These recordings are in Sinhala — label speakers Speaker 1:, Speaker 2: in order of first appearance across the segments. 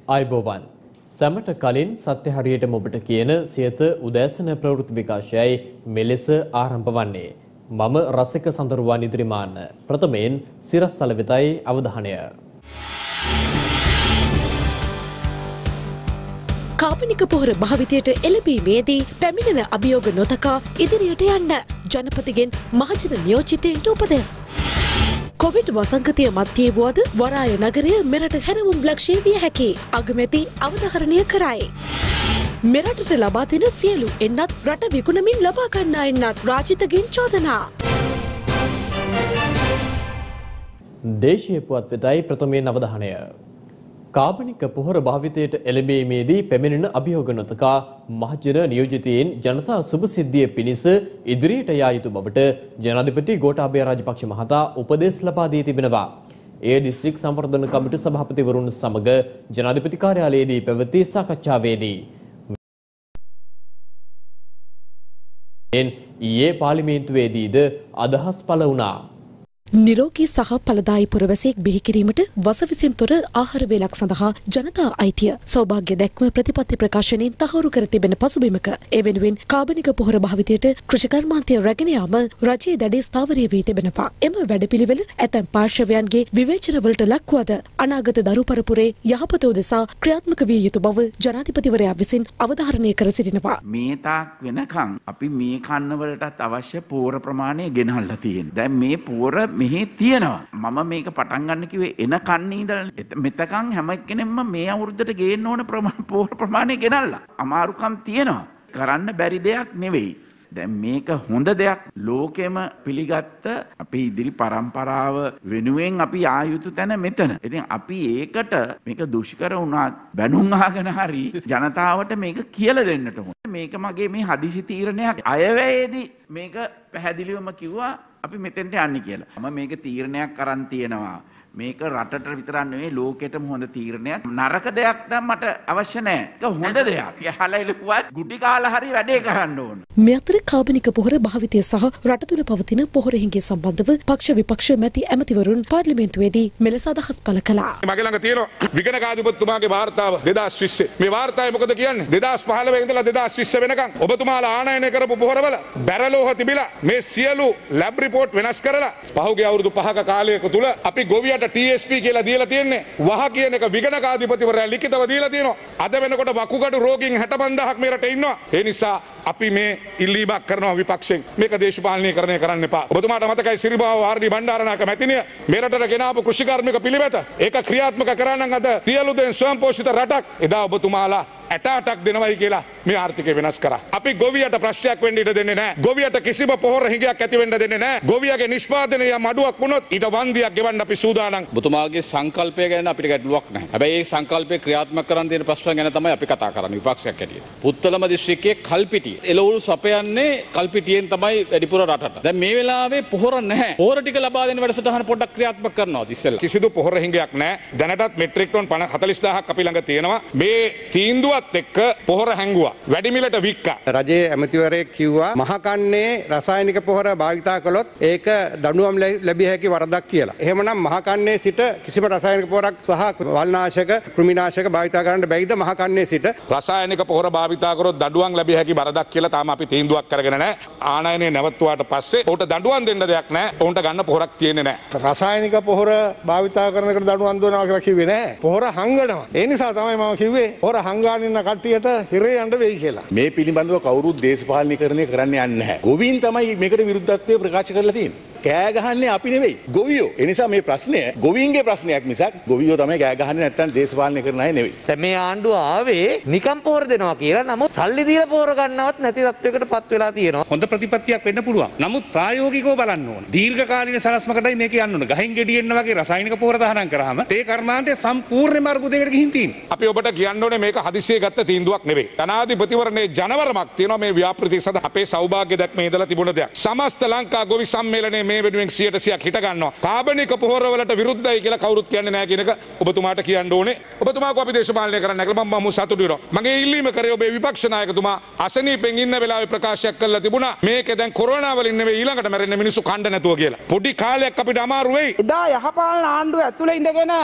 Speaker 1: ආයුබෝවන් සමට කලින් සත්‍ය හරියටම ඔබට කියන සියත උදෑසන ප්‍රවෘත්ති විකාශයයි මෙලෙස ආරම්භ වන්නේ. මම රසික සඳරුවන් ඉදිරිමාන්න. ප්‍රථමයෙන් සිරස්තල වෙතයි අවධානය.
Speaker 2: කාබනික පොහොර භාවිතයට එළඹීමේදී පැමිණෙන අභියෝග නොතකා ඉදිරියට යන්න ජනපතිගෙන් මහජන නියෝජිතයින්ට උපදෙස්. කොවිඩ් වසංගතය මධ්‍යයේ වුවද වරාය නගරය මෙරට හැරවුම් ලක්ෂ්‍ය විය හැකි අගමැති අවධාරණය කරයි. මෙරටට ලබා දෙන සියලු එන්නත් රට විකුණමින් ලබා ගන්නා එන්නත් රාජිතගෙන් චෝදනා.
Speaker 1: දේශීය පුවත් වෙතයි ප්‍රථමයෙන් අවධානය. කාබනික පොහොර භාවිතයට එළඹීමේදී පැමිණෙන අභියෝග නොතකා මහජන නියෝජිතයින් ජනතා සුබ සිද්ධිය පිණිස ඉදිරියට යා යුතු බවට ජනාධිපති ගෝඨාභය රාජපක්ෂ මහතා උපදෙස් ලබා දී තිබෙනවා. ඒ දිස්ත්‍රික් සංවර්ධන කමිටු සභාපතිවරුන් සමග ජනාධිපති කාර්යාලයේදී පැවති සාකච්ඡාවේදී ඊයේ පාර්ලිමේන්තුවේදීද අදහස් පළ වුණා.
Speaker 2: නිරෝගී සහ ඵලදායී පුරවැසියෙක් බිහි කිරීමට වසවිසින් තොර ආහාර වේලක් සඳහා ජනතා අයිතිය සෞභාග්‍ය දැක්ම ප්‍රතිපත්ති ප්‍රකාශනයෙන් තහවුරු කර තිබෙන පසුබිමක ඒ වෙනුවෙන් කාබනික පොහොර භාවිතයට කෘෂිකර්මාන්තය රැගෙන යාම රජයේ දැඩි ස්ථාවරය වී තිබෙනවා. එම වැඩපිළිවෙල ඇතැම් පාර්ශවයන්ගේ විවේචනවලට ලක්වද අනාගත දරු පරපුරේ යහපත උදෙසා ක්‍රියාත්මක විය යුතු බව ජනාධිපතිවරයා විසින් අවධාරණය කර සිටිනවා.
Speaker 3: මේ තාක් වෙනකන් අපි මේ කන්නවලටත් අවශ්‍ය පෝර ප්‍රමාණය ගෙනල්ලා තියෙනවා. දැන් මේ පෝර මෙහි තියෙනවා. මම මේක පටන් ගන්න කිව්වේ එන කන්නේ ඉඳලා මෙතකන් හැම කෙනෙක්ම මේ අවුරුද්දට ගේන්න ඕන පෝර ප්‍රමාණය ගෙනල්ලා. අමාරුකම් තියෙනවා. කරන්න බැරි දෙයක් නෙවෙයි. දැන් මේක හොඳ දෙයක් ලෝකෙම පිළිගත්ත අපේ ඉදිරි පරම්පරාව වෙනුවෙන් අපි ආ යුතු තැන මෙතන. ඉතින් අපි ඒකට මේක දුෂ්කර වුණත් බැනුම් අහගෙන හරි ජනතාවට මේක කියලා දෙන්නට ඕන. මේක මගේ මේ හදිසි තීරණයක්. අයවැයේදී මේක පැහැදිලිවම කිව්වා අපි මෙතෙන්ට යන්නේ කියලා. මම මේක තීරණයක් අරන් තියෙනවා. මේක රටට විතරක් නෙවෙයි ලෝකෙටම හොඳ තීරණයක්. නරක දෙයක් නම් මට අවශ්‍ය නැහැ. ඒක හොඳ දෙයක්. යහලයිලුවත් ගුටි කාලා හරි වැඩේ කරන්න ඕන.
Speaker 2: මේ අතර කාබනික පොහොර භාවිතය සහ රට තුළ පවතින පොහොර හිඟේ සම්බන්ධව පක්ෂ විපක්ෂ මැති ඇමතිවරුන් පාර්ලිමේන්තුවේදී මෙලෙස අදහස් පළ කළා.
Speaker 4: මගේ ළඟ තියෙනවා විගණක අධිපතිතුමාගේ වාර්තාව 2020. මේ වාර්තාවේ මොකද කියන්නේ? 2015 ඉඳලා 2020 වෙනකන් ඔබතුමාලා ආනයනය කරපු පොහොරවල බැරලෝහ තිබිලා මේ සියලු ලැබ් රිපෝට් වෙනස් කරලා පහුගිය අවුරුදු 5ක කාලයක තුල අපි ගොවියට TSP කියලා දීලා තියෙන්නේ. වහ කියන එක විගණක අධිපතිවරයා ලිඛිතව දීලා තියෙනවා. අද වෙනකොට වකුගඩු රෝගීන් 65000ක් මේ රටේ ඉන්නවා. ඒ නිසා අපි මේ ඉල්ලීමක් කරනවා විපක්ෂයෙන්. මේක දේශපාලනීකරණය කරන්න එපා. ඔබතුමාට මතකයි සිරිබාව ආර්.ඩී. බණ්ඩාරනායක මැතිණිය මේ රටට ගෙනාපු කෘෂිකාර්මික පිළිවෙත. ඒක ක්‍රියාත්මක කරන්න අද සියලු දෙන ස්වයංපෝෂිත රටක්. එදා ඔබතුමාලා 8ක් දෙනවයි කියලා මේ ආර්ථිකය වෙනස් කරා. අපි ගොවියට ප්‍රශ්නයක් වෙන්න ඉඩ දෙන්නේ නැහැ. ගොවියට කිසිම පොහොර හිඟයක් ඇති වෙන්න දෙන්නේ නැහැ. ගොවියගේ නිෂ්පාදනය යම් අඩුවක් වුණොත් ඊට වන්දියක් ගෙවන්න අපි සූදානම්.
Speaker 5: ඔබතුමාගේ සංකල්පය ගැන අපිට ගැටලුවක් නැහැ. හැබැයි මේ සංකල්පය ක්‍රියාත්මක කරන්න තියෙන ප්‍රශ්න ගැන තමයි අපි කතා කරන්නේ විපක්ෂයක් හැටියට. පුත්තලම දිස්ත්‍රික්කයේ කල්පිටිය එළවලු සපයන්නේ කල්පිටියෙන් තමයි වැඩිපුර රටට. දැන් මේ වෙලාවේ පොහොර නැහැ. පොහොර ටික ලබා දෙන වැඩසටහන පොඩ්ඩක් ක්‍රියාත්මක කරනවා ඉස්සෙල්ලා.
Speaker 4: කිසිදු පොහොර හිඟයක් නැහැ. දැනටත් මෙට්‍රික් ටන් 40000ක් අපි ළඟ තියෙනවා. මේ තීන්දුවත් එක්ක පොහොර හැංගුවා. වැඩි මිලට වික්කා.
Speaker 6: රජයේ ඇමතිවරයෙක් කිව්වා මහකන්නේ රසායනික පොහොර භාවිතා කළොත් ඒක දඬුවම් ලැබිය හැකි වරදක් කියලා. එහෙමනම් මහකන්නේ සිට කිසිම රසායනික පොහොරක් සහ වල්නාශක කෘමිනාශක භාවිතා කරන්න බැයිද මහකන්නේ සිට?
Speaker 4: රසායනික පොහොර භාවිතා කරොත් දඬුවම් ලැබිය හැකි වරදක් කියලා තාම අපි තීන්දුවක් කරගෙන නැහැ. ආනයනය නැවතුවාට පස්සේ උන්ට දඬුවම් දෙන්න දෙයක් නැහැ. උන්ට ගන්න පොහොරක් තියෙන්නේ නැහැ.
Speaker 6: රසායනික පොහොර භාවිතා කරනකට දඬුවම් දෙනවා කියලා කිව්වේ නැහැ. පොහොර හංගනවා. ඒ නිසා තමයි මම කිව්වේ පොහොර හංගාගෙන ඉන්න කට්ටියට හිරේ යන්න වෙයි කියලා.
Speaker 7: මේ පිළිබඳව කවුරුත් දේශපාලනීකරණය කරන්න යන්නේ නැහැ. ගොවීන් තමයි මේකට විරුද්ධත්වය ප්‍රකාශ කරලා තියෙන්නේ. කෑ ගහන්නේ අපි නෙවෙයි ගොවියෝ. ඒ නිසා මේ ප්‍රශ්නය ගොවීන්ගේ ප්‍රශ්නයක් මිසක් ගොවියෝ තමයි කෑ ගහන්නේ නැත්නම් දේශපාලනය කරන අය නෙවෙයි.
Speaker 8: දැන් මේ ආණ්ඩුව ආවේ නිකම් පෝර දෙනවා කියලා. නමුත් සල්ලි දීලා පෝර ගන්නවත් නැති තත්වයකටපත් වෙලා තියෙනවා.
Speaker 5: හොඳ ප්‍රතිපත්තියක් වෙන්න පුළුවන්. නමුත් ප්‍රායෝගිකව බලන්න ඕන. දීර්ඝ කාලීන සලස්මකටයි මේක යන්න ඕන. ගහින් ගෙඩියෙන්න වගේ රසායනික පෝර දහනම් කරාම ඒ කර්මාන්තය සම්පූර්ණයෙන්ම අර්බුදයකට ගිහින් තියෙනවා.
Speaker 4: අපි ඔබට කියන්න ඕනේ මේක හදිසියේ ගත්ත තීන්දුවක් නෙවෙයි. ජනාධිපතිවරණයේ ජනවරමක් තියෙනවා මේ ව්‍යාපෘති සඳහා අපේ සෞභාග්‍ය දැක්මේ ඉඳලා තිබුණ දෙයක්. සමස්ත ලංකා ගොවි සම්මේලනයේ මේ වෙනුවෙන් 100% හිට ගන්නවා. කාබනික පොහොර වලට විරුද්ධයි කියලා කවුරුත් කියන්නේ නැහැ කියන එක ඔබතුමාට කියන්න ඕනේ. ඔබතුමාකෝ අපි දේශපාලනය කරන්න නැහැ කියලා මම සතුටු වෙනවා. මගේ ඉල්ලීම කරේ ඔබේ විපක්ෂ නායකතුමා අසනීපෙන් ඉන්න වෙලාවේ ප්‍රකාශයක් කළා තිබුණා. මේකේ දැන් කොරෝනා වලින් නෙවෙයි ඊළඟට මැරෙන්න මිනිස්සු කණ්ඩ නැතුව කියලා. පොඩි කාලයක් අපිට අමාරු වෙයි.
Speaker 8: එදා යහපාලන ආණ්ඩුව ඇතුලේ ඉඳගෙන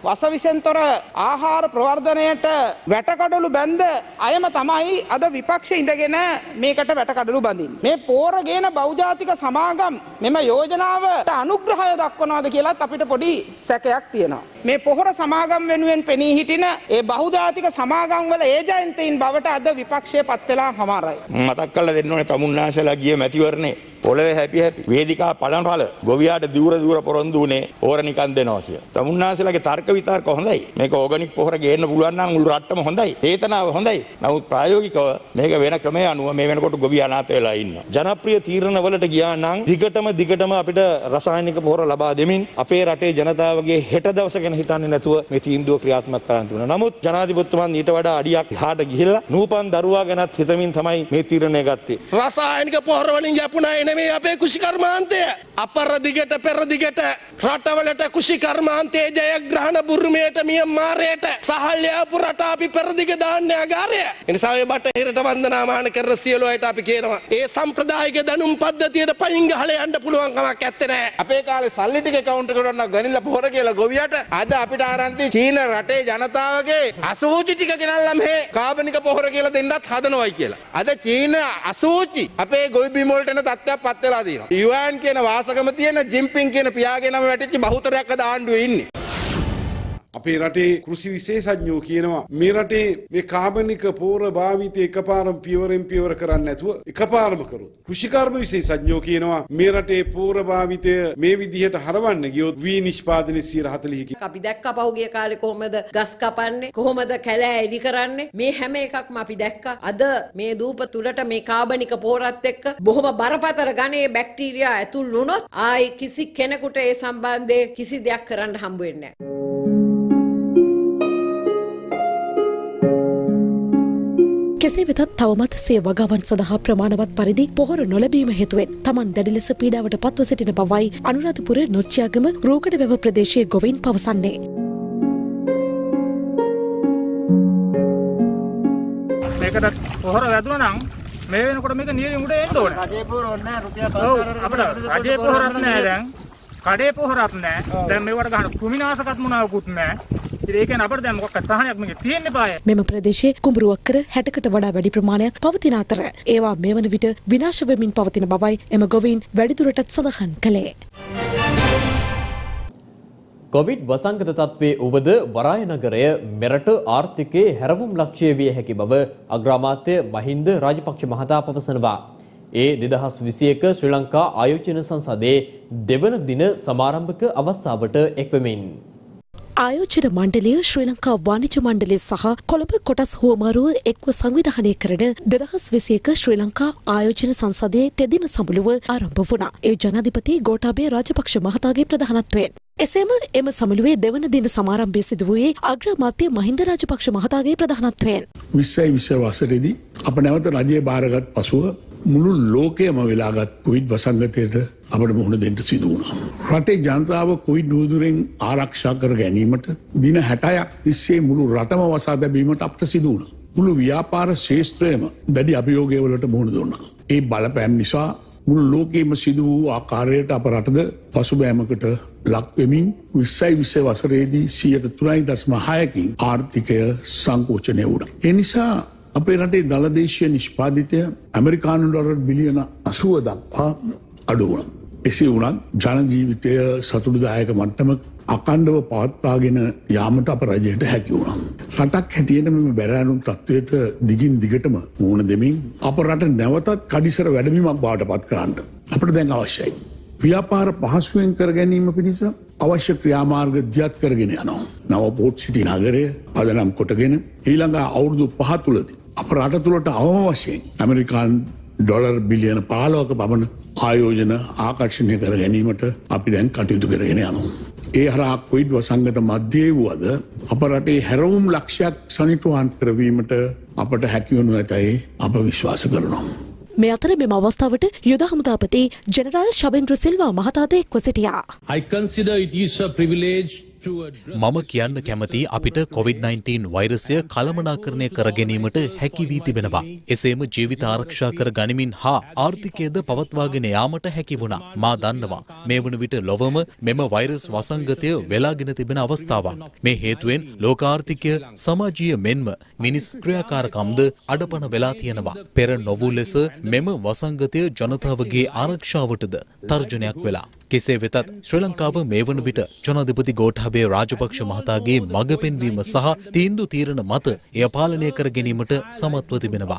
Speaker 9: වසවිසෙන් තොර ආහාර ප්‍රවර්ධනයට වැටකඩලු බැඳ අයම තමයි අද විපක්ෂයේ ඉඳගෙන මේකට වැටකඩලු බඳින්නේ. මේ පෝර ගේන බහුජාතික සමාගම් මෙම යෝජනාවට අනුග්‍රහය දක්වනවාද කියලාත් අපිට පොඩි සැකයක් තියෙනවා. මේ පොහොර සමාගම් වෙනුවෙන් පෙනී හිටින ඒ බහුජාතික සමාගම් වල ඒජන්තයින් බවට අද විපක්ෂය පත් වෙලා හමාරයි.
Speaker 10: මතක් කරලා දෙන්න ඕනේ තමුන්නාසලා ගිය මැතිවරණේ පොළවේ හැපි වේදිකා පළන්පල ගොවියාට දුර පොරොන්දු උනේ ඕර නිකන් දෙනවා කියලා. තමුන්නාසලාගේ තර්ක විතර්ක හොඳයි. මේක ඕගනික් පොහොර ගේන්න පුළුවන් නම් මුළු රට්ටම හොඳයි. චේතනාව හොඳයි. නමුත් ප්‍රායෝගිකව මේක වෙන ක්‍රමයේ අනුව මේ වෙනකොට ගොවියා අනාථ වෙලා ඉන්නවා. ජනප්‍රිය තීරණ වලට ගියා නම් දිගටම අපිට රසායනික පොහොර ලබා දෙමින් අපේ රටේ ජනතාවගේ හෙට දවස ගැන හිතන්නේ නැතුව මේ තීන්දුව ක්‍රියාත්මක කරන්න තිබුණා. නමුත් ජනාධිපතිතුමන් ඊට වඩා අඩියක් එහාට ගිහිල්ලා නූපන් දරුවා ගැනත් හිතමින් තමයි මේ තීරණය ගත්තේ.
Speaker 11: රසායනික පොහොර වලින් යපුණා නෙමෙයි අපේ කුෂිකර්මාන්තය. අපර දිගට පෙර දිගට රටවලට කුෂිකර්මාන්තයේ ජයග්‍රහණ බුරුමයට මියන්මාරයට සහල් යාපු රට අපි පෙරදිග දාන්නේ අගාරය. ඒ නිසා මේ බටහිරට වන්දනාමාන කරන සියලු අයට අපි කියනවා ඒ සම්ප්‍රදායික දැනුම් පද්ධතියට පයින් ගහලා යන්න පුළුවන් කමක් නැත්තේ නෑ.
Speaker 10: අපේ කාලේ සල්ලි ටික account එකට ගන්න ගනින්න පොහොර කියලා ගොවියට අද අපිට ආරන්ති චීන රටේ ජනතාවගේ අසූචි ටික ගෙනල්ලා මේ කාබනික පොහොර කියලා දෙන්නත් හදනවයි කියලා. අද චීන අසූචි අපේ ගොවි බිම වලට එන තත්ත්වයක් පත් වෙලා තියෙනවා. යුවන් කියන වාසගම තියෙන ජිම්පින් කියන පියාගේ නම වැටිච්ච බහුතරයක් අද ආණ්ඩුවේ ඉන්නේ.
Speaker 12: අපේ රටේ කෘෂි විශේෂඥයෝ කියනවා මේ රටේ මේ කාබනික පෝර භාවිතය එකපාරම පියවරෙන් පියවර කරන්නේ නැතුව එකපාරම කරොත් කෘෂිකර්ම විශේෂඥයෝ කියනවා මේ රටේ පෝර භාවිතය මේ විදිහට හරවන්න ගියොත් වී නිෂ්පාදනය 40%කින්
Speaker 13: අපි දැක්ක පහුගිය කාලේ කොහොමද ගස් කපන්නේ කොහොමද කැලෑ එලි කරන්නේ මේ හැම එකක්ම අපි දැක්කා. අද මේ දූප තුලට මේ කාබනික පෝරත් එක්ක බොහොම බරපතල ගණයේ බැක්ටීරියා ඇතුල් වුණොත් ආයි කිසි කෙනෙකුට ඒ සම්බන්ධයෙන් කිසි දෙයක් කරන්න හම්බ වෙන්නේ නැහැ.
Speaker 2: කෙසේ වෙතත් තවමත් සිය වගාවන් සඳහා ප්‍රමාණවත් පරිදි පොහොර නොලැබීම හේතුවෙන් තමන් දැඩි ලෙස පීඩාවට පත්ව සිටින බවයි අනුරාධපුර නොච්චියාගම රෝකඩවැව ප්‍රදේශයේ ගොවීන් පවසන්නේ.
Speaker 14: මේකට පොහොර වැදුණා නම් මේ වෙනකොට මේක නියරින් උඩ එන්න ඕනේ. රජේ පොහොර නැහැ රුපියල් 5000 අපිට රජේ පොහොරක් නැහැ දැන්. කඩේ පොහොරක් නැහැ. දැන් මේවට ගහන කෘමිනාශකත් මොනවාකුත් නැහැ.
Speaker 2: මෙම ප්‍රදේශයේ කුඹුරු අක්කර 60කට වඩා වැඩි ප්‍රමාණයක් පවතින අතර ඒවා මේ වන විට විනාශ වෙමින් පවතින බවයි එම ගොවීන් වැඩිදුරටත් සඳහන් කළේ.
Speaker 1: කොවිඩ් වසංගත තත්ත්වයේ උවද වරාය නගරය මෙරට ආර්ථිකයේ හැරවුම් ලක්ෂ්‍ය විය හැකි බව අග්‍රාමාත්‍ය මහින්ද රාජපක්ෂ මහතා පවසනවා. ඒ 2021 ශ්‍රී ලංකා ආයෝජන සංසදයේ දෙවන දින සමාරම්භක අවස්ථාවට එක්වෙමින්
Speaker 2: ආයෝජන මණ්ඩලය ශ්‍රී ලංකා වාණිජ මණ්ඩලය සහ කොළඹ කොටස් හුවමාරුව එක්ව සංවිධානය කරන 2021 ශ්‍රී ලංකා ආයෝජන සංසදයේ තෙදින සමුළුව ආරම්භ වුණා. ඒ ජනාධිපති ගෝඨාභය රාජපක්ෂ මහතාගේ ප්‍රධානත්වයෙන්. එසේම එම සමුළුවේ දෙවන දින සමාරම්භය සිදු වූයේ අග්‍රාමාත්‍ය මහින්ද රාජපක්ෂ මහතාගේ ප්‍රධානත්වයෙන්.
Speaker 15: 2020 වසරේදී අප නැවත රජය බාරගත් පසුව මුළු ලෝකයම වෙලාගත් කොවිඩ් වසංගතයට අපට මුහුණ දෙන්න සිදු වුණා. රටේ ජනතාව කොවිඩ් උදුරෙන් ආරක්ෂා කර ගැනීමට දින 60ක් තිස්සේ මුළු රටම වසා දැමීමට අපට සිදු වුණා. මුළු ව්‍යාපාර ශේෂ්ත්‍රයම දැඩි අභියෝගවලට මුහුණ දුන්නා. ඒ බලපෑම් නිසා මුළු ලෝකයේම සිදු වූ ආකාරයට අප රටද පසුබෑමකට ලක් වෙමින් 2020 වසරේදී 3.6%කින් ආර්ථිකය සංකෝචනය වුණා. ඒ නිසා අපේ රටේ දළදේශීය නිෂ්පාදිතය ඇමරිකානු ඩොලර් බිලියන 80 දක්වා අඩු වුණා. එසේ වුණත් ජන ජීවිතය සතුටුදායක මට්ටමක අකණ්ඩව පවත්වාගෙන යාමට අප රජයට හැකි වුණා. රටක් හැටියට මෙම බැරෑරුම් තත්ත්වයට දිගින් දිගටම මුහුණ දෙමින් අප රට නැවතත් කඩිසර වැඩමීමක් බවට පත් කරන්න අපට දැන් අවශ්‍යයි. ව්‍යාපාර පහසුවෙන් කර ගැනීම පිණිස අවශ්‍ය ක්‍රියාමාර්ග දියත් කරගෙන යනවා. නව පෝට් සිටි නගරය පදනම් කොටගෙන ඊළඟ අවුරුදු 5 තුලදී අප රට තුළට අවම වශයෙන් ඇමරිකානු ඩොලර් බිලියන 15ක පමණ ආයෝජන ආකර්ෂණය කර ගැනීමට අපි දැන් කටයුතු කරගෙන යනවා. ඒ හරහා කොවිඩ් වසංගත මැදයේ වුවද අප රටේ හැරවුම් ලක්ෂයක් සනිටුහන් කරවීමට අපට හැකි වනු ඇතැයි අප විශ්වාස කරනවා.
Speaker 2: මේ අතර මෙම අවස්ථාවට යුද හමුදාපති ජෙනරාල් ශබේන්ද්‍ර සිල්වා මහතාද එක්ව සිටියා.
Speaker 16: I consider it is a privilege මම කියන්න කැමති අපිට COVID-19 වෛරසය කළමනාකරණය කර ගැනීමට හැකි වී තිබෙනවා. එසේම ජීවිත ආරක්ෂා කර ගනිමින් හා ආර්ථිකයද පවත්වාගෙන යාමට හැකි වුණා. මා දන්නවා මේ වන විට ලොවම මෙම වෛරස් වසංගතය වෙලාගෙන තිබෙන අවස්ථාවක්. මේ හේතුවෙන් ලෝකාර්ථිකය සමාජීය මෙන්ම මිනිස් ක්‍රියාකාරකම්ද අඩපණ වෙලා තියෙනවා. පෙර නොවූ ලෙස මෙම වසංගතය ජනතාවගේ ආරක්ෂාවටද තර්ජනයක් වෙලා. කෙසේ වෙතත් ශ්‍රී ලංකාව මේ වන විට ජනාධිපති ගෝඨාභය රාජපක්ෂ මහතාගේ මඟ පෙන්වීම සහ තීන්දුව තීරණ මත එය පාලනය කර ගැනීමට සමත්ව තිබෙනවා.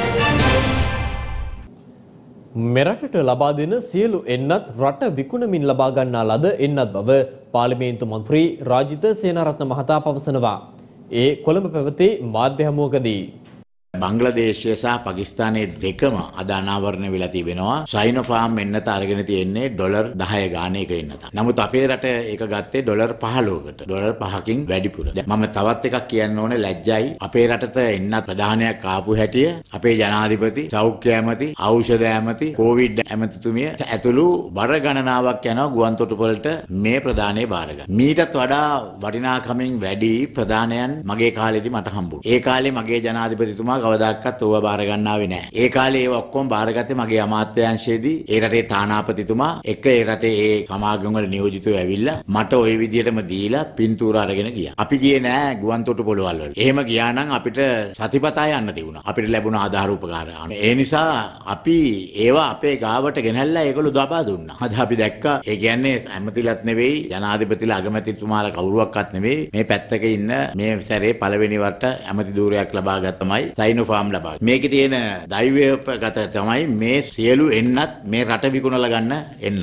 Speaker 1: මෙරටට ලබා දෙන සියලු එන්නත් රට විකුණමින් ලබා ගන්නා ලද එන්නත් බව පාර්ලිමේන්තු මන්ත්‍රී රාජිත සේනාරත්න මහතා පවසනවා. ඒ කොළඹ පැවති මාධ්‍ය හමුවකදී
Speaker 17: බංග්ලාදේශය සහ පාකිස්තානයේ දෙකම අද අනාවරණය වෙලා තිබෙනවා. සයිනෝෆාම් එන්නත අරගෙන තියෙන්නේ ඩොලර් 10 ගානක එන්නත. නමුත් අපේ රට ඒක ගත්තේ ඩොලර් 15කට. ඩොලර් 5කින් වැඩිපුර. මම තවත් එකක් කියන්න ඕනේ ලැජ්ජයි. අපේ රටට එන්නත් ප්‍රධානයක් ආපු හැටිය අපේ ජනාධිපති, සෞඛ්‍ය ඇමති, ඖෂධ ඇමති, කොවිඩ් ඇමතිතුමිය ඇතුළු බර ගණනාවක් යනවා ගුවන්තොටුපළ වලට මේ ප්‍රධානය බාර ගන්න. මීටත් වඩා වටිනාකමින් වැඩි ප්‍රධානයන් මගේ කාලෙදි මට හම්බුනේ. ඒ කාලේ මගේ ජනාධිපතිතුමා කවදාකවත් ඕවා බාර ගන්නාවේ නැහැ. ඒ කාලේ ඒව ඔක්කොම බාරගත්තේ මගේ අමාත්‍යාංශයේදී ඒ රටේ තානාපතිතුමා එක්ක ඒ රටේ ඒ සමාගම් වල නියෝජිතයෝ ඇවිල්ලා මට ওই විදියටම දීලා පින්තූර අරගෙන ගියා. අපි ගියේ නෑ ගුවන්තොටුපළ වල. එහෙම ගියා නම් අපිට සතිපතා යන්න තිබුණා. අපිට ලැබුණ ආධාර උපකාර. ඒ නිසා අපි ඒවා අපේ ගාවට ගෙනල්ලා ඒගොල්ලෝ දබා දුන්නා. අද අපි දැක්කා ඒ කියන්නේ ඇමතිලත් නෙවෙයි ජනාධිපතිලා අගමැතිතුමාලා කවුරුවක්වත් නෙවෙයි මේ පැත්තක ඉන්න මේ සැරේ පළවෙනි වරට ඇමති ධූරයක් ලබා ගත්තමයි සයිනෝෆාම් ලබා. මේකේ තියෙන දෛවයගත තමයි මේ සියලු එන්නත් මේ රට විකුණලා ගන්න එන්න.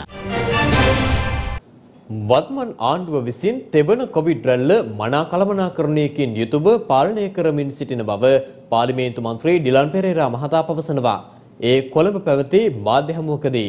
Speaker 1: වත්මන් ආණ්ඩුව විසින් තෙවන කොවිඩ් රැල්ල මනා කළමනාකරණයකින් යුතුව පාලනය කරමින් සිටින බව පාර්ලිමේන්තු මන්ත්‍රී ඩිලන් පෙරේරා මහතා පවසනවා. ඒ කොළඹ පැවති මාධ්‍ය හමුවකදී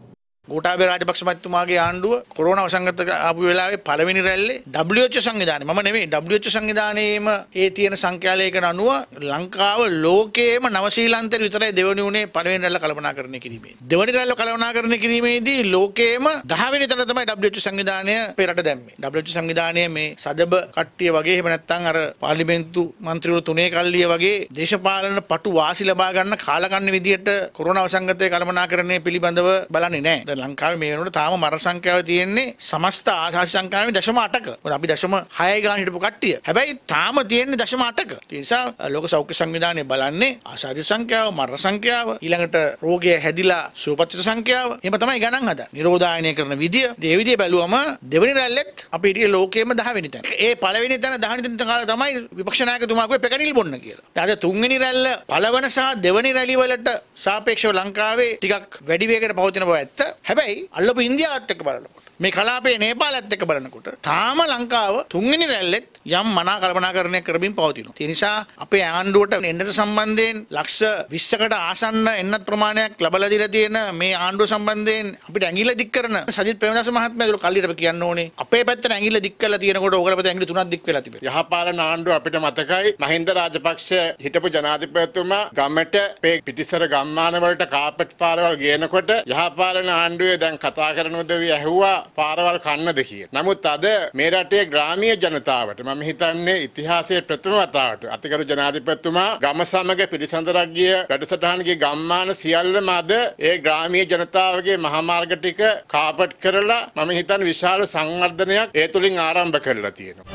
Speaker 18: ගෝඨාභය රාජපක්ෂ මහත්මයාගේ ආණ්ඩුව කොරෝනා වසංගත ආපු වෙලාවේ පළවෙනි රැල්ලේ WHO සංවිධානය මම නෙමෙයි WHO සංවිධානයේම ඒ තියෙන සංඛ්‍යාලයකට අනුව ලංකාව ලෝකයේම නවසීලන්තේ විතරයි දෙවනි උනේ පළවෙනි රැල්ල කළමනාකරණය කිරීමේ. දෙවනි රැල්ල කළමනාකරණය කිරීමේදී ලෝකයේම 10 වෙනි තැන තමයි WHO සංවිධානය අපේ රට දැම්මේ. WHO සංවිධානයේ මේ සදබ කට්ටිය වගේ එහෙම නැත්නම් අර පාර්ලිමේන්තු මන්ත්‍රීවරු තුනේ කල්ලිය වගේ දේශපාලන පටු වාසි ලබා ගන්න කාලකන්ණි විදියට කොරෝනා වසංගතයේ කළමනාකරණය පිළිබඳව බලන්නේ නැහැ. ලංකාවේ මේ වෙනකොට තාම මරණ සංඛ්‍යාව තියෙන්නේ සමස්ත ආශාස සංඛ්‍යාවේ 0.8ක. මොකද අපි 0.6 ගාන හිටපු කට්ටිය. හැබැයි තාම තියෙන්නේ 0.8ක. ඒ නිසා ලෝක සෞඛ්‍ය සංවිධානය බලන්නේ ආශාස සංඛ්‍යාව, මරණ සංඛ්‍යාව, ඊළඟට රෝගය හැදිලා සුවපත් වෙන සංඛ්‍යාව. එහෙම තමයි ගණන් හදන්නේ. නිරෝධායනය කරන විදිය. ඒ විදිය බැලුවම දෙවෙනි රැල්ලෙත් අපි හිටියේ ලෝකයේම 10 වෙනි තැන. ඒ පළවෙනි තැන 10 වෙනි තැන කාලේ තමයි විපක්ෂ નાයකතුමා කිව්වේ පෙකණිල් බොන්න කියලා. දැන් තුන්වෙනි රැල්ල පළවන සහ දෙවෙනි රැලි වලට සාපේක්ෂව ලංකාවේ ටිකක් වැඩි වේගයකට පවතින බව ඇත්ත. හැබැයි අල්ලපු ඉන්දියාවත් එක්ක බලනකොට මේ කලාපයේ නේපාලත් එක්ක බලනකොට තාම ලංකාව තුන්වෙනි රැල්ලෙත් යම් මනා කල්පනාකරණය කරමින් පවතිනවා. ඒ නිසා අපේ ආණ්ඩුවට එන්නත සම්බන්ධයෙන් ලක්ෂ 20කට ආසන්න එන්නත් ප්‍රමාණයක් ලබලා දීලා තියෙන මේ ආණ්ඩුව සම්බන්ධයෙන් අපිට ඇඟිල්ල දික් කරන සජිත් ප්‍රේමදාස මහත්මයා ඒක කල්ලියට අපි කියන්න ඕනේ. අපේ පැත්තට ඇඟිල්ල දික් කරලා තියෙනකොට ඕකට පැත්තට ඇඟිලි තුනක් දික් වෙලා තිබෙනවා.
Speaker 19: යහපාලන ආණ්ඩුව අපිට මතකයි මහින්ද රාජපක්ෂ හිටපු ජනාධිපතිතුමා ගමට පිටිසර ගම්මාන වලට කාපට් පාරවල් ගේනකොට යහපාලන ආණ්ඩුවේ දැන් කතා කරන උදවිය ඇහුවා පාරවල් කන්නද කියලා. නමුත් අද මේ රටේ ග්‍රාමීය ජනතාවට මම හිතන්නේ ඉතිහාසයේ ප්‍රථම වතාවට අතිගරු ජනාධිපතිතුමා ගම සමග පිළිසඳරක් ගිය වැඩසටහනගේ ගම්මාන සියල්ලම අද ඒ ග්‍රාමීය ජනතාවගේ මහා මාර්ග ටික කාපට් කරලා මම හිතන්නේ විශාල සංවර්ධනයක් ඒ තුලින් ආරම්භ කරලා තියෙනවා.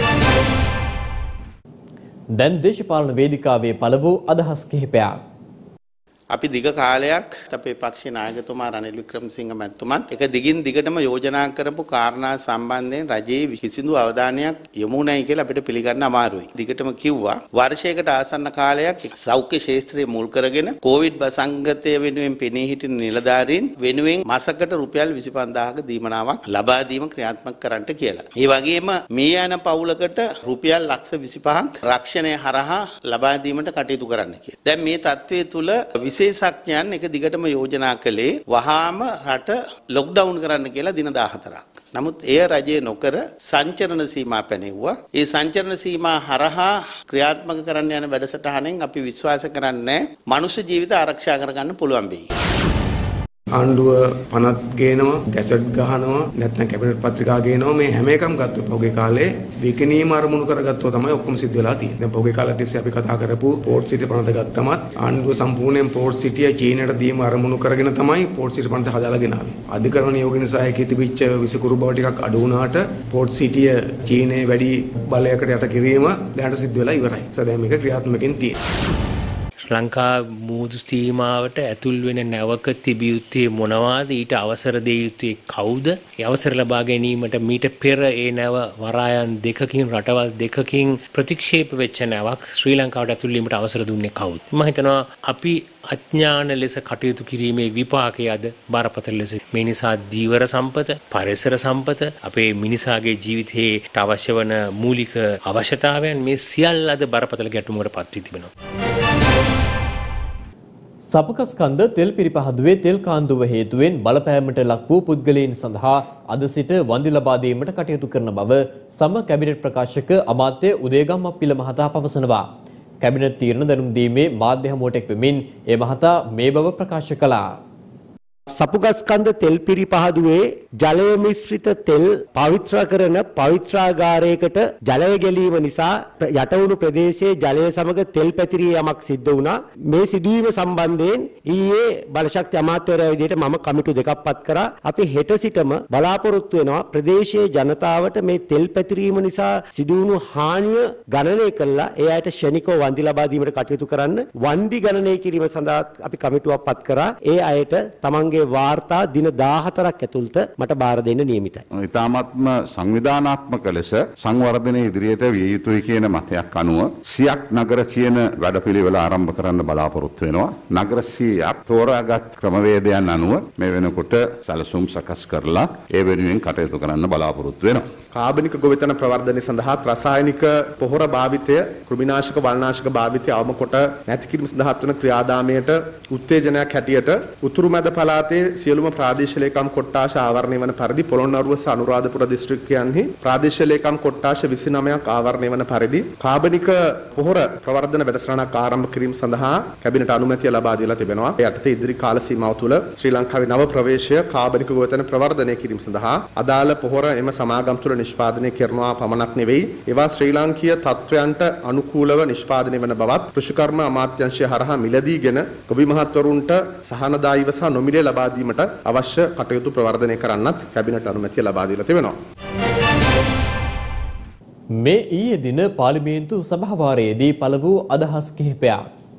Speaker 1: දැන් දේශපාලන වේදිකාවේ පළ වූ අදහස් කිහිපයක්.
Speaker 20: අපි දිග කාලයක් අපේ පක්ෂේ නායකතුමා රනිල් වික්‍රමසිංහ මැතිතුමත් එක දිගින් දිගටම යෝජනා කරපු කාරණා සම්බන්ධයෙන් රජයේ කිසිදු අවධානයක් යොමු නැහැ කියලා අපිට පිළිගන්න අමාරුයි. දිගටම කිව්වා වර්ෂයකට ආසන්න කාලයක් සෞඛ්‍ය ශාස්ත්‍රයේ මුල් කරගෙන කොවිඩ් වසංගතය වෙනුවෙන් පෙනී සිටින නිලධාරීන් වෙනුවෙන් මාසකට රුපියල් 25000ක දීමනාවක් ලබා දීම ක්‍රියාත්මක කරන්නට කියලා. ඒ වගේම මේ යන පවුලකට රුපියල් ලක්ෂ 25ක් රක්ෂණය හරහා ලබා දීමට කටයුතු කරන්න කියලා. දැන් මේ තත්ත්වයේ තුල විශේෂඥයන් එක දිගටම යෝජනා කළේ වහාම රට ලොක්ඩවුන් කරන්න කියලා දින 14ක්. නමුත් එය රජය නොකර සංචරණ සීමා පැනෙව්වා. ඒ සංචරණ සීමා හරහා ක්‍රියාත්මක කරන්න යන වැඩසටහනෙන් අපි විශ්වාස කරන්නේ මනුෂ්‍ය ජීවිත ආරක්ෂා කරගන්න පුළුවන් වෙයි.
Speaker 21: ආණ්ඩුව පනත් ගේනවා, ගැසට් ගහනවා, නැත්නම් කැබිනට් පත්‍රිකා ගේනවා. මේ හැම එකම ගත්තොත් පහුගිය කාලේ විකිණීම අරමුණු කරගත්තා තමයි ඔක්කොම සිද්ධ වෙලා තියෙන්නේ. දැන් පහුගිය කාලේ තිස්සේ අපි කතා කරපු පෝර්ට් සිටි පනත ගත්තමත් ආණ්ඩුව සම්පූර්ණයෙන් පෝර්ට් සිටිය චීනයට දීම අරමුණු කරගෙන තමයි පෝර්ට් සිටි පනත හදාලා ගෙනාවේ. අධිකරණ නියෝග නිසා ඒකේ තිබිච්ච විසිකුරු බව ටිකක් අඩු වුණාට පෝර්ට් සිටිය චීනයේ වැඩි බලයකට යට කිරීම දැනට සිද්ධ වෙලා ඉවරයි. දැන් මේක ක්‍රියාත්මකෙන් තියෙනවා.
Speaker 22: ශ්‍රී ලංකා මුහුදු සීමාවට ඇතුල් වෙන නැවක තිබිය යුත්තේ මොනවාද? ඊට අවසර දෙය යුත්තේ කවුද? ඒ අවසර ලබා ගැනීමට මීට පෙර ඒ නැව වරායන් දෙකකින් රටවල් දෙකකින් ප්‍රතික්ෂේප වෙච්ච නැවක් ශ්‍රී ලංකාවට ඇතුල් වීමට අවසර දුන්නේ කවුද? මම හිතනවා අපි අඥාන ලෙස කටයුතු කිරීමේ විපාකය අද බරපතල ලෙස. මේ නිසා දීවර සම්පත, පරිසර සම්පත, අපේ මිනිසාගේ ජීවිතයට අවශ්‍ය වන මූලික අවශ්‍යතාවයන් මේ සියල්ල අද බරපතල ගැටුමකට පත් වී තිබෙනවා.
Speaker 1: සපකස්කන්ධ තෙල් පිරිපහදුවේ තෙල් කාන්දුව හේතුවෙන් බලපෑමට ලක් වූ පුද්ගලයන් සඳහා අද සිට වන්දි ලබා දීමට කටයුතු කරන බව සම කැබිනට් ප්‍රකාශක අමාත්‍ය උදේගම් අප්පිල මහතා පවසනවා. කැබිනට් තීරණ දැනුම් දීමේ මාධ්‍ය හමුවට එක් වෙමින් ඒ මහතා මේ බව ප්‍රකාශ කළා.
Speaker 23: සපුගස්කන්ධ තෙල් පිරිපහදුවේ ජලය මිශ්‍රිත තෙල් පවිත්‍ර කරන පවිත්‍රාගාරයකට ජලය ගැලීම නිසා යටවුණු ප්‍රදේශයේ ජලය සමග තෙල් පැතිරී යමක් සිද්ධ වුණා. මේ සිදුවීම සම්බන්ධයෙන් ඊයේ බලශක්ති අමාත්‍යවරයා විදිහට මම කමිටු දෙකක් පත් කරා. අපි හෙට සිටම බලාපොරොත්තු වෙනවා ප්‍රදේශයේ ජනතාවට මේ තෙල් පැතිරීම නිසා සිදුවුණු හානිය ගණනය කළා ඒ අයට ක්ෂණිකව වන්දි ලබා දීමට කටයුතු කරන්න. වන්දි ගණනය කිරීම සඳහා අපි කමිටුවක් පත් කරා. ඒ අයට තමන්ගේ වාර්තා දින 14ක් ඇතුළත මට බාර දෙන්න නියමිතයි.
Speaker 24: ඉතාමත්ම සංවිධානාත්මක ලෙස සංවර්ධනය ඉදිරියට විය යුතුයි කියන මතයක් අනුව සියක් නගර කියන වැඩපිළිවෙල ආරම්භ කරන්න බලාපොරොත්තු වෙනවා. නගර 100ක් තෝරාගත් ක්‍රමවේදයන් අනුව මේ වෙනකොට සැලසුම් සකස් කරලා ඒ වෙනුවෙන් කටයුතු කරන්න බලාපොරොත්තු වෙනවා.
Speaker 25: කාබනික ගොවිතැන ප්‍රවර්ධනය සඳහා රසායනික පොහොර භාවිතය, කෘමිනාශක වල්නාශක භාවිතය අවම කොට නැති කිරීම සඳහා වන ක්‍රියාදාමයට උත්තේජනයක් හැටියට උතුරු මැද පළාත සියලුම ප්‍රාදේශීය ලේකම් කොට්ටාශ ආවරණය වන පරිදි පොළොන්නරුව සහ අනුරාධපුර දිස්ත්‍රික්කයන්හි ප්‍රාදේශීය ලේකම් කොට්ටාශ 29ක් ආවරණය වන පරිදි කාබනික පොහොර ප්‍රවර්ධන වැඩසටහනක් ආරම්භ කිරීම සඳහා කැබිනට් අනුමැතිය ලබා දීලා තිබෙනවා. ඒ යටතේ ඉදිරි කාල සීමාව තුළ ශ්‍රී ලංකාවේ නව ප්‍රවේශය කාබනික ගොවිතැන ප්‍රවර්ධනය කිරීම සඳහා අදාළ පොහොර එම සමාගම් තුළ නිෂ්පාදනය කරනවා පමණක් නෙවෙයි ඒවා ශ්‍රී ලාංකීය තත්ත්වයන්ට අනුකූලව නිෂ්පාදනය වන බවත් කෘෂිකර්ම අමාත්‍යාංශය හරහා මිලදීගෙන ගොවි මහත්වරුන්ට සහනදායීව සහ නොමිලේ ලබා දීමට අවශ්‍ය කටයුතු ප්‍රවර්ධනය කරන්නත් කැබිනට් අනුමැතිය ලබා දීලා තිබෙනවා.
Speaker 1: මේ ඊයේ දින පාර්ලිමේන්තු සභාවාරයේදී පළ වූ අදහස් කිහිපයක්.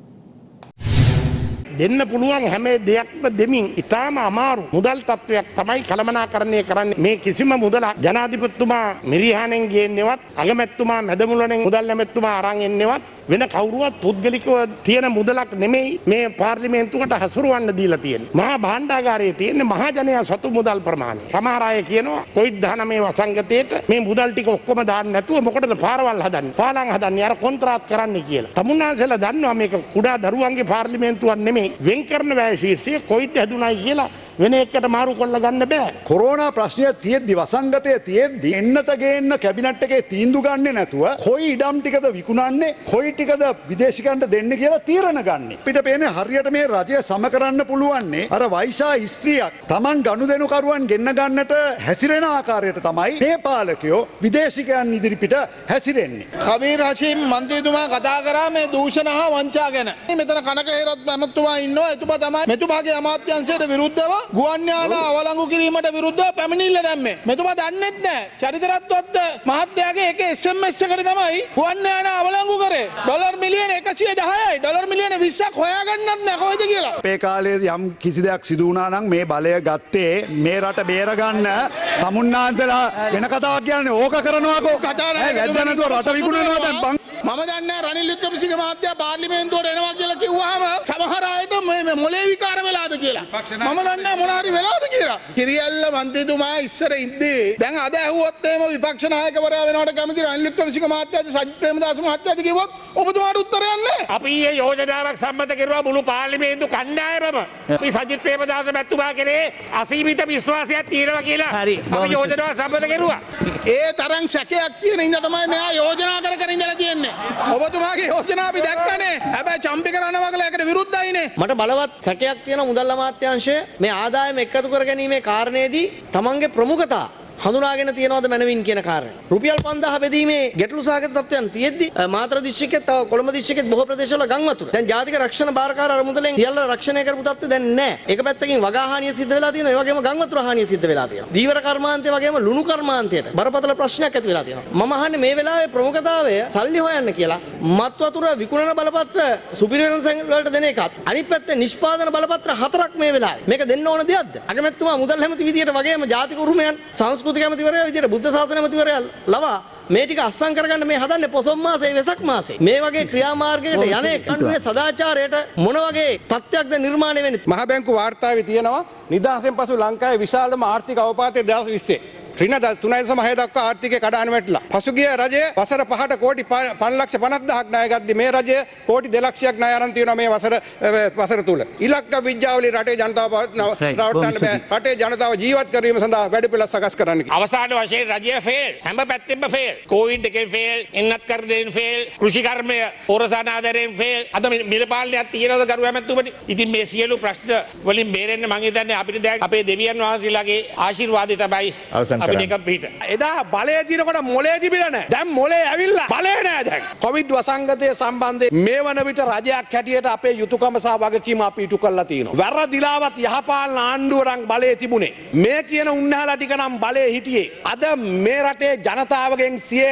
Speaker 11: දෙන්න පුළුවන් හැම දෙයක්ම දෙමින් ඉතාම අමාරු මුදල් තත්වයක් තමයි කළමනාකරණය කරන්නේ. මේ කිසිම මුදලක් ජනාධිපතිතුමා මිරිහානෙන් ගේන්නේවත් අගමැතිතුමා මැදමුලෙන් මුදල් නැමැතිතුමා අරන් එන්නේවත් වෙන කවුරුවත් පුද්ගලිකව තියෙන මුදලක් නෙමෙයි මේ පාර්ලිමේන්තුවට හසුරවන්න දීලා තියෙන්නේ. මහා භාණ්ඩාගාරයේ තියෙන මහා ජනයා සතු මුදල් ප්‍රමාණය. සමහර අය කියනවා COVID-19 වසංගතයේට මේ මුදල් ටික ඔක්කොම දාන්න නැතුව මොකටද පාරවල් හදන්නේ? පාලම් හදන්නේ අර කොන්ත්‍රාත් කරන්න කියලා. තමුන්නාසලා දන්නවා මේක කුඩා දරුවන්ගේ පාර්ලිමේන්තුවක් නෙමෙයි. වෙන් කරන වැය ශීර්ෂය COVID හැදුණයි කියලා වෙන එකට මාරු කරලා ගන්න බෑ.
Speaker 26: කොරෝනා ප්‍රශ්නය තියෙද්දි වසංගතය තියෙද්දි එන්නත ගේන්න කැබිනට් එකේ තීන්දුව ගන්නේ නැතුව කොයි ඉඩම් ටිකද විකුණන්නේ කොයි ටිකද විදේශිකයන්ට දෙන්න කියලා තීරණ ගන්න. අපිට පේන්නේ හරියට මේ රජය සම කරන්න පුළුවන්නේ අර වෛශා ස්ත්‍රියක් Taman ගනුදෙනු කරුවන් ගෙන්න ගන්නට හැසිරෙන ආකාරයට තමයි මේ පාලකයෝ විදේශිකයන් ඉදිරිපිට හැසිරෙන්නේ.
Speaker 18: කබීර් හෂීම් මන්ත්‍රීතුමා කතා කරා මේ දූෂණ හා වංචා ගැන. මෙතන කනක හේරත් ඇමතුමා ඉන්නවා. එතුමා තමයි මෙතුමාගේ අමාත්‍යාංශයට විරුද්ධව ගුවන් යාන අවලංගු කිරීමට විරුද්ධව පැමිණිල්ල දැම්මේ. මෙතුමා දන්නේත් නැහැ. චරිතරත්වත්ද මහත්යාගේ එක SMS එකට තමයි ගුවන් යාන අවලංගු කරේ. ඩොලර් මිලියන 110යි. ඩොලර් මිලියන 20ක් හොයාගන්නත් නැහැ කොහෙද කියලා.
Speaker 26: අපේ කාලේ යම් කිසි දෙයක් සිදු වුණා නම් මේ බලය ගත්තේ මේ රට බේරගන්න තමුන්නාන්සලා වෙන කතාවක් කියන්නේ ඕක කරනවාකෝ. කතා නැහැ. ලැජ්ජ නැතුව රට විකුණනවා දැන් බං.
Speaker 18: මම දන්නේ රනිල් වික්‍රමසිංහ මහත්තයා පාර්ලිමේන්තුවට එනවා කියලා කිව්වහම සමහර අයට මේ මොලේ විකාර වෙලාද කියලා. මම දන්නේ මොන හරි වෙලාද කියලා. දෙයක්. කිරියල්ල මන්ත්‍රීතුමා ඉස්සර ඉද්දී දැන් අද ඇහුවොත් එහෙම විපක්ෂ නායකවරයා වෙනවට කැමති රනිල් වික්‍රමසිංහ මහත්තයාද සජිත් ප්‍රේමදාස මහත්තයාද කිව්වොත් ඔබතුමාට උත්තරයක් නැහැ.
Speaker 3: අපි මේ යෝජනාවක් සම්මත කරුවා මුළු පාර්ලිමේන්තු කණ්ඩායමම. අපි සජිත් ප්‍රේමදාස මැතිතුමා කෙරේ අසීමිත විශ්වාසයක් තියෙනවා කියලා අපි යෝජනාව සම්මත කරුවා.
Speaker 18: ඒ තරම් සැකයක් තියෙන ඉඳ තමයි මෙයා යෝජනා කර කර ඉඳලා තියෙන්නේ. ඔබතුමාගේ යෝජනා අපි දැක්කනේ. හැබැයි චම්පි කරන වගලා ඒකට විරුද්ධයිනේ.
Speaker 4: මට බලවත් සැකයක් තියෙන මුදල් අමාත්‍යාංශය මේ ආදායම එකතු කර ගැනීමේ කාරණේදී තමන්ගේ ප්‍රමුඛතා හඳුනාගෙන තියනවද මනවින් කියන කාරණය. රුපියල් 5000 බෙදීමේ ගැටලු සහගත තත්ත්වයන් තියෙද්දි මාතර දිස්ත්‍රික්කයේ තව කොළඹ දිස්ත්‍රික්කයේ බොහෝ ප්‍රදේශවල ගම් වතුර. දැන් ජාතික රක්ෂණ බාරකාර අරමුදලෙන් සියල්ල රක්ෂණය කරපු තත්ත්වය දැන් නැහැ. එක පැත්තකින් වගා හානිය සිද්ධ වෙලා තියෙනවා. ඒ වගේම ගම් වතුර හානිය සිද්ධ වෙලා තියෙනවා. දීවර කර්මාන්තය වගේම ලුණු කර්මාන්තයට බරපතල ප්‍රශ්නයක් ඇති වෙලා තියෙනවා. මම අහන්නේ මේ වෙලාවේ ප්‍රමුඛතාවය සල්ලි හොයන්න කියලා මත් වතුර විකුණන බලපත්‍ර සුපිරියරන්සන් වලට දෙන එකත් අනිත් පැත්තේ නිෂ්පාදන බලපත්‍ර 4ක් මේ වෙලාවේ. මේක දෙන්න ඕන දෙයක්ද? අගමැතිතුමා මුදල් හැමති විදියට වගේම ජාතික උරුමයන් සංස්කෘතික ඇමතිවරයා විදියට බුද්ධ ශාසන ඇමතිවරයා ලවා මේ ටික අස්සම් කරගන්න මේ හදන්නේ පොසොන් මාසේ වෙසක් මාසේ. මේ වගේ ක්‍රියාමාර්ගයකට යන්නේ කණ්ඩුවේ සදාචාරයට මොන වගේ තත්ත්වයක්ද නිර්මාණය වෙන්නේ?
Speaker 5: මහ බැංකු වාර්තාවේ තියෙනවා නිදහසෙන් පසු ලංකාවේ විශාලම ආර්ථික අවපාතය 2020 ඍණ 3.6 දක්වා ආර්ථිකය කඩාන වැටිලා. පසුගිය රජය වසර 5ට කෝටි 5,50,000ක් ණය ගද්දි මේ රජය කෝටි 2,00,000ක් ණය අරන් තියෙනවා මේ වසර තුල. ඉලක්ක විද්‍යාවලින් රටේ ජනතාව රවට්ටන්න බෑ. රටේ ජනතාව ජීවත් කිරීම සඳහා වැඩපිළිවෙළ සකස් කරන්න.
Speaker 3: අවසාන වශයෙන් රජය ෆේල්. හැම පැත්තෙම ෆේල්. කෝවිඩ් එකෙන් ෆේල්, එන්නත් කරදෙන් ෆේල්, කෘෂි කර්මය පොරසන ආදරයෙන් ෆේල්. අද මිල පාලනයක් තියෙනවද ගරු ඇමතුමනි? ඉතින් මේ සියලු ප්‍රශ්න වලින් බේරෙන්න මම හිතන්නේ අපිට දැන් අපේ දෙවියන් වහන්සේලාගේ ආශිර්වාදය තමයි
Speaker 18: එදා බලය දිනකොට මොලේ තිබිලා නැහැ. දැන් මොලේ ඇවිල්ලා බලය නැහැ දැන්. කොවිඩ් වසංගතය සම්බන්ධයෙන් මේ වන විට රජයක් හැටියට අපේ යුතුයකම සහ වගකීම අපි ඉටු කරලා තියෙනවා. වැරදිලාවත් යහපාලන ආණ්ඩුවරන් බලය තිබුණේ. මේ කියන උන්නාලා ටික නම් බලය හිටියේ. අද මේ රටේ ජනතාවගෙන්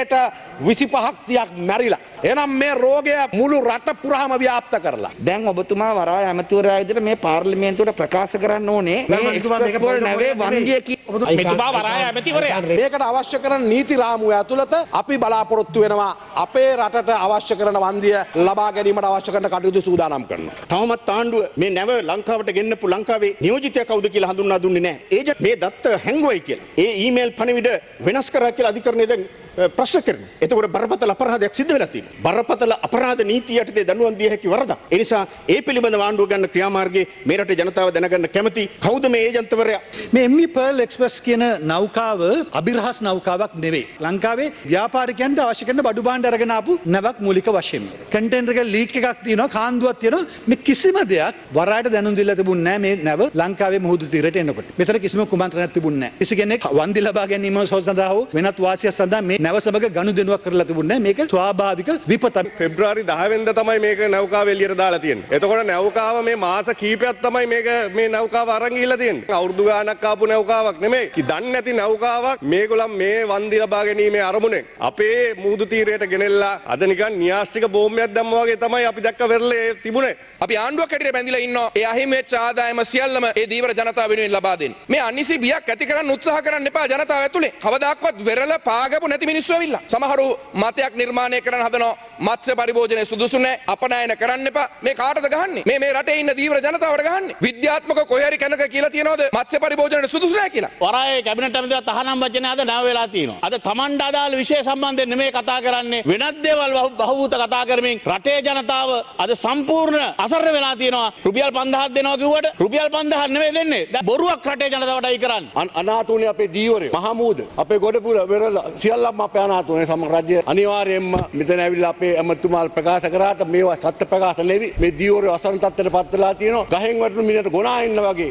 Speaker 18: 25ක් 30ක් මැරිලා. එහෙනම් මේ රෝගය මුළු රට පුරාම ව්‍යාප්ත කරලා.
Speaker 9: දැන් ඔබතුමා වරාය ඇමතිවරයා විදිහට මේ පාර්ලිමේන්තුවට ප්‍රකාශ කරන්න ඕනේ මේ එක්ස්ප්‍රස් වල නැවේ වන්දිය
Speaker 5: මෙතුමා වරාය ඇමතිවරයා. මේකට අවශ්‍ය කරන නීති රාමුව ඇතුළත අපි බලාපොරොත්තු වෙනවා අපේ රටට අවශ්‍ය කරන වන්දිය ලබා ගැනීමට අවශ්‍ය කරන කටයුතු සූදානම් කරනවා. තවමත් ආණ්ඩුව මේ නැව ලංකාවට ගෙන්නපු ලංකාවේ නියෝජිතයා කවුද කියලා හඳුන්වා දුන්නේ නැහැ. ඒජන්ට් මේ දත්ත හැංගුවයි කියලා. ඒ ඊමේල් පණිවිඩ වෙනස් කරා කියලා අධිකරණය දැන් ප්‍රශ්න කරනවා. එතකොට බරපතල අපරාධයක් සිද්ධ වෙලා තියෙනවා. බරපතල අපරාධ නීතිය යටතේ දඬුවම් දිය හැකි වරදක්. ඒ නිසා ඒ පිළිබඳව ආණ්ඩුව ගන්න ක්‍රියාමාර්ගයේ මේ රටේ ජනතාව දැනගන්න කැමති කවුද මේ ඒජන්තවරයා?
Speaker 6: මේ MV Pearl Express කියන නෞකාව අභිරහස් නෞකාවක් නෙවෙයි. ලංකාවේ ව්‍යාපාරිකයන්ට අවශ්‍ය කරන බඩු භාණ්ඩ අරගෙන ආපු නැවක් මූලික වශයෙන්. කන්ටේනර් එක ලීක් එකක් තියෙනවා, කාන්දුවක් තියෙනවා. මේ කිසිම දෙයක් වරායට දැනුම් දීලා තිබුණේ නැහැ මේ නැව ලංකාවේ මුහුදු තීරයට එනකොට. මෙතන කිසිම කුමන්ත්‍රණයක් තිබුණේ නැහැ. කිසි කෙනෙක් වන්දි ලබා ගැනීම සඳහා හෝ වෙනත් වාසියක් සඳහා මේ නැව සමග ගනුදෙනුවක් කරලා තිබුණේ නැහැ. මේක ස්වාභාවික විපතක්.
Speaker 5: පෙබ්‍රුවාරි 10 වෙනිදා තමයි මේක නෞකාව එළියට දාලා තියෙන්නේ. එතකොට නෞකාව මේ මාස කීපයක් තමයි මේ නෞකාව අරන් ගිහිල්ලා තියෙන්නේ. අවුරුදු ගාණක් ආපු නෞකාවක් නෙමෙයි. දන්නේ නැති නෞකාවක් මේගොල්ලන් මේ වන්දි ලබා ගැනීමේ අරමුණෙන් අපේ මුහුදු තීරයට ගෙනෙල්ලා අද නිකන් න්‍යාස්තික බෝම්බයක් දැම්මා වගේ තමයි අපි දැක්ක වෙරළේ තිබුණේ.
Speaker 7: අපි ආණ්ඩුවක් හැටියට බැඳිලා ඉන්නවා. ඒ අහිමිවෙච්ච ආදායම සියල්ලම ඒ දීවර ජනතාව වෙනුවෙන් ලබා දෙන්න. මේ අනිසි බියක් ඇති කරන්න උත්සාහ කරන්න එපා ජනතාව ඇතුලේ. කවදාක්වත් වෙරළ පාගපු නැති මිනිස්සු ඇවිල්ලා. සමහරු මතයක් නිර්මාණය කරන්න හදනවා. මත්ස්‍ය පරිභෝජනයේ සුදුසු නැහැ. අපනයන කරන්න එපා. මේ කාටද ගහන්නේ? මේ රටේ ඉන්න දීවර ජනතාවට ගහන්නේ. විද්‍යාත්මක කොහේ හරි කෙනක කියලා තියනවද මත්ස්‍ය පරිභෝජනයේ සුදුසු නැහැ කියලා?
Speaker 3: වරායේ කැබිනට් ඇමතිලා තහනම් වචනේ අද නැව වෙලා තියෙනවා. අද තමන්ට අදාළ විෂය සම්බන්ධයෙන් නෙමෙයි කතා කරන්නේ. වෙනත් දේවල් බහූත කතා කරමින් රටේ ජනතාව අද සම්පූර්ණ අසරණ වෙලා තියෙනවා. රුපියල් 5000ක් දෙනවා කිව්වට රුපියල් 5000ක් නෙමෙයි දෙන්නේ. දැන් බොරුවක් රටේ ජනතාවටයි කරන්නේ.
Speaker 5: අනාතුනේ අපේ දීවරේ මහමූද අපේ ගොඩපුර වෙරළ සියල්ලම අපේ අනාතුනේ සම රජය අනිවාර්යයෙන්ම මෙතන ඇවිල්ලා අපේ ඇමතුමාල් ප්‍රකාශ කරාට මේවා සත්‍ය ප්‍රකාශ නෙවි. මේ දීවරේ අසරණ තත්ත්වයට පත් වෙලා තියෙනවා. ගහෙන් වටුණු මිනිහට ගොනා ඉන්න වගේ.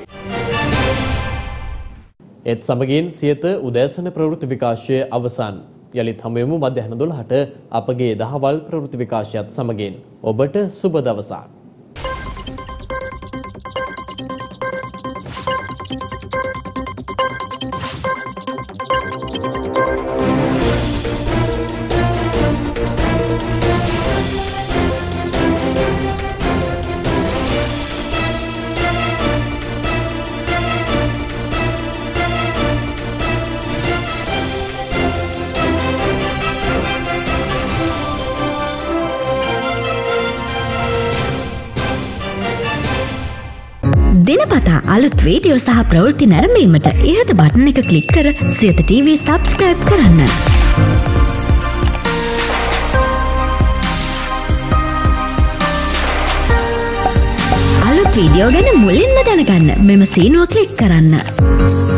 Speaker 1: ඒත් සමගින් සියත උදෑසන ප්‍රවෘත්ති විකාශය අවසන්. යලිත් හමුවෙමු මධ්‍යහන 12ට අපගේ දහවල් ප්‍රවෘත්ති විකාශයත් සමගින්. ඔබට සුබ දවසක්.
Speaker 8: අලුත් වීඩියෝ සහ ප්‍රවෘත්ති නැරඹීමට ඉහත බටන් එක ක්ලික් කර සියත TV සබ්ස්ක්‍රයිබ් කරන්න. අලුත් වීඩියෝ ගැන මුලින්ම දැනගන්න මෙම සීනුව ක්ලික් කරන්න.